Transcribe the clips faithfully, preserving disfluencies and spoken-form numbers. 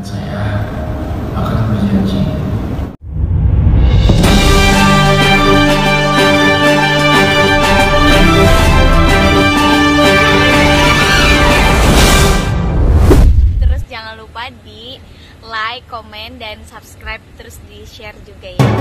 saya akan berjanji terus jangan lupa di like, komen, dan subscribe, terus di share juga ya.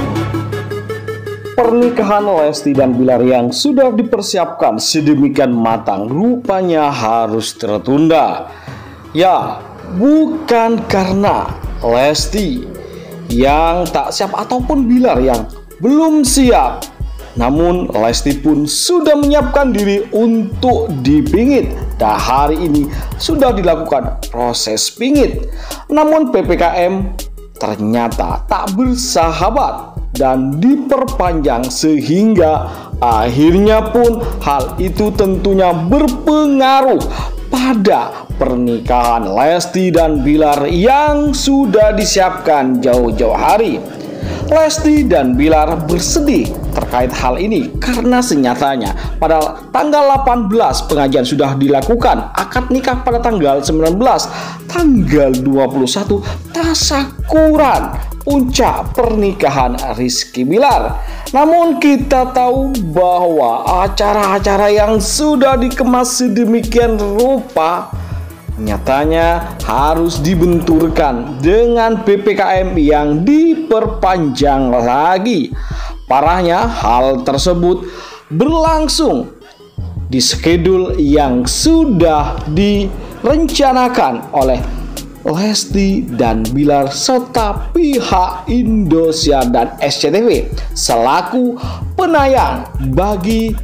Pernikahan Lesti dan Bilar yang sudah dipersiapkan sedemikian matang rupanya harus tertunda. Ya, bukan karena Lesti yang tak siap ataupun Bilar yang belum siap, namun Lesti pun sudah menyiapkan diri untuk dipingit. Dan hari ini sudah dilakukan proses pingit. Namun P P K M ternyata tak bersahabat dan diperpanjang sehingga akhirnya pun hal itu tentunya berpengaruh pada pernikahan Lesti dan Bilar yang sudah disiapkan jauh-jauh hari. Lesti dan Bilar bersedih terkait hal ini karena senyatanya pada tanggal delapan belas pengajian sudah dilakukan, akad nikah pada tanggal sembilan belas, tanggal dua puluh satu tasyakuran puncak pernikahan Rizky Bilar. Namun kita tahu bahwa acara-acara yang sudah dikemas sedemikian rupa nyatanya harus dibenturkan dengan P P K M yang diperpanjang lagi. Parahnya hal tersebut berlangsung di skedul yang sudah direncanakan oleh Lesti dan Bilar serta pihak Indosiar dan S C T V selaku penayang bagi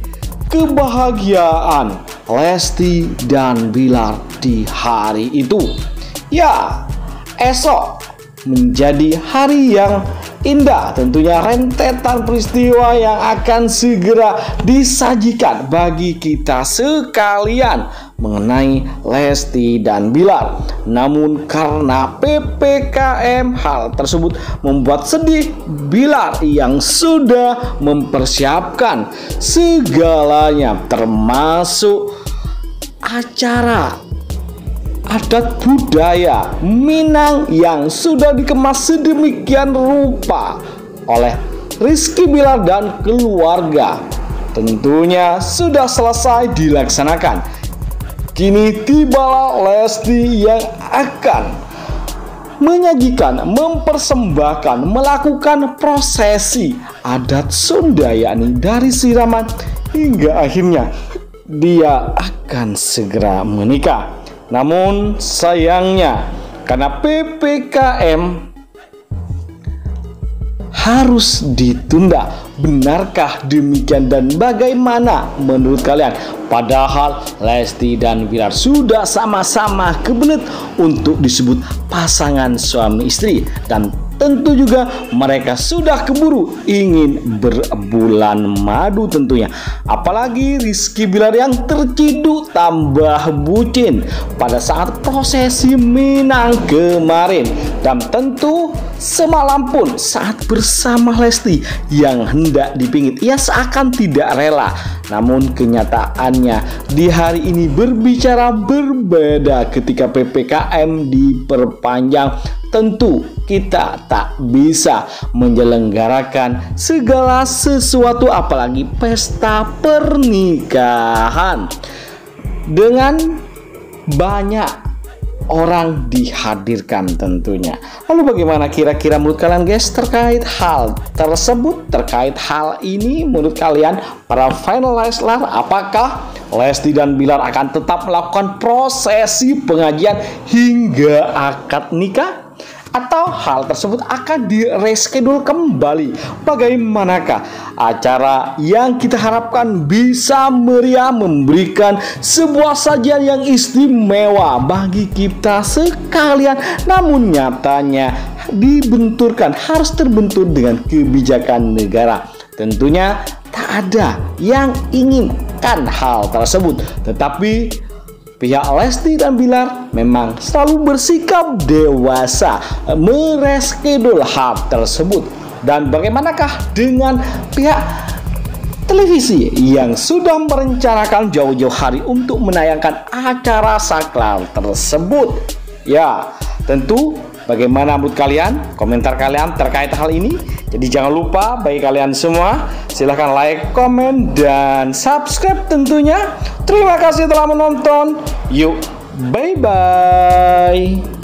kebahagiaan Lesti dan Bilar di hari itu. Ya, esok menjadi hari yang indah, tentunya rentetan peristiwa yang akan segera disajikan bagi kita sekalian mengenai Lesti dan Bilar. Namun karena P P K M hal tersebut membuat sedih Bilar yang sudah mempersiapkan segalanya termasuk acara adat budaya Minang yang sudah dikemas sedemikian rupa oleh Rizky Bilar dan keluarga. Tentunya sudah selesai dilaksanakan. Kini tibalah Lesti yang akan menyajikan, mempersembahkan, melakukan prosesi adat Sunda, yakni dari siraman hingga akhirnya dia akan segera menikah. Namun sayangnya karena P P K M harus ditunda. Benarkah demikian dan bagaimana menurut kalian? Padahal Lesti dan Bilar sudah sama-sama kebelet untuk disebut pasangan suami istri, dan tentu juga mereka sudah keburu ingin berbulan madu tentunya. Apalagi Rizky Bilar yang terciduk tambah bucin pada saat prosesi Minang kemarin. Dan tentu semalam pun saat bersama Lesti yang hendak dipingit, ia seakan tidak rela. Namun kenyataannya di hari ini berbicara berbeda ketika P P K M diperpanjang. Tentu kita tak bisa menyelenggarakan segala sesuatu apalagi pesta pernikahan dengan banyak orang dihadirkan tentunya. Lalu bagaimana kira-kira menurut kalian guys terkait hal tersebut? Terkait hal ini menurut kalian para finalizer, apakah Lesti dan Bilar akan tetap melakukan prosesi pengajian hingga akad nikah? Atau hal tersebut akan direschedule kembali? Bagaimanakah acara yang kita harapkan bisa meriah, memberikan sebuah sajian yang istimewa bagi kita sekalian, namun nyatanya dibenturkan, harus terbentur dengan kebijakan negara. Tentunya tak ada yang inginkan hal tersebut, tetapi pihak Lesti dan Bilar memang selalu bersikap dewasa mereschedule hal tersebut. Dan bagaimanakah dengan pihak televisi yang sudah merencanakan jauh-jauh hari untuk menayangkan acara sakral tersebut? Ya, tentu Bagaimana menurut kalian? Komentar kalian terkait hal ini. Jadi jangan lupa bagi kalian semua, silahkan like, komen, dan subscribe tentunya. Terima kasih telah menonton. Yuk, bye-bye.